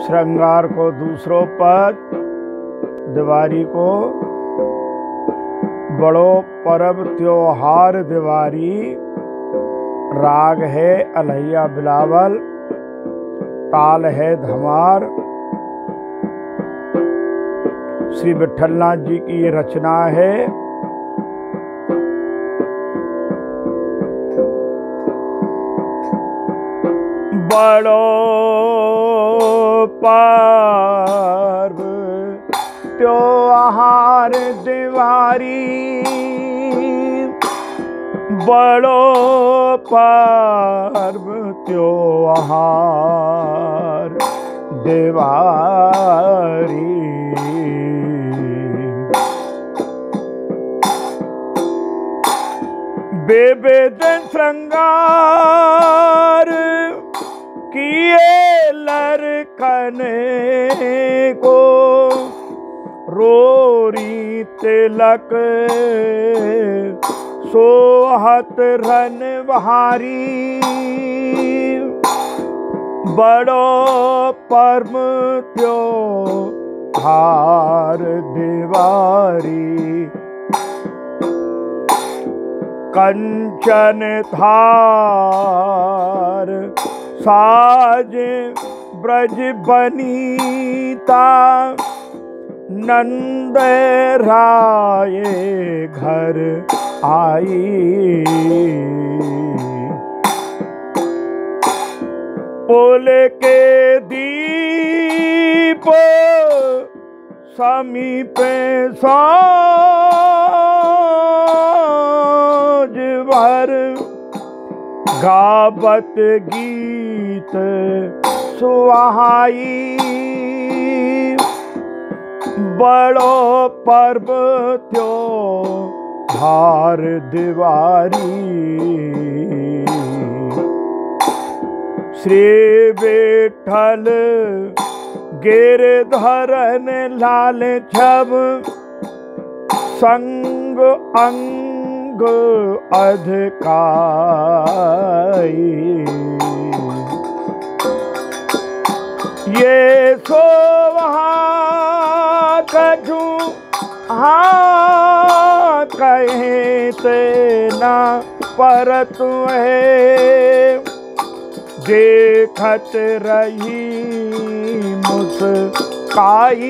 श्रृंगार को दूसरो पद, दिवारी को बड़ो पर्व त्योहार दिवारी। राग है अलैया बिलावल, ताल है धमार। श्री विठलनाथ जी की ये रचना है। बड़ो पर्व त्योहार दिवारी, बड़ो पर्व त्योहार दिवारी। बेबेद श्रृंगार किए लरकने को, रोरी तिलक सोहत रन बहारी। बड़ो पर्व त्योहार दिवारी, कंचन थार साज ब्रज बनीता। नंद राय घर आई, पुल के दीप समीप साज भर। गावत गीत सुहाई, बड़ो पर्व त्योहार दिवारी। श्री विठल गिरधरन लाल छब, संग अंग अधिकाई। ये सोहा कछु हाँ कहे ते न परत है। देखत रही मुस्काई,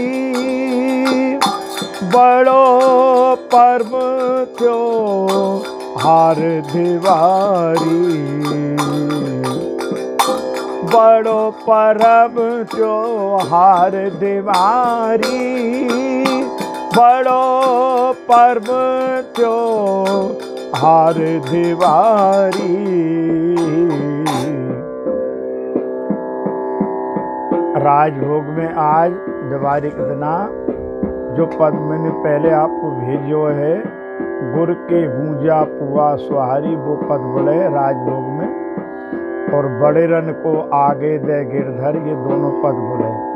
बड़ो पर्व त्योहार दिवारी। बड़ो पर्व त्योहार दिवारी, बड़ो पर्व त्योहार दिवारी। राजभोग में आज दिवाली के दिना जो पद मैंने पहले आपको भेजो है, गुर के गूंजा पुआ सुहारी, वो पद बोले राजभोग में। और बड़े रन को आगे दे गिरधर, ये दोनों पद बोले।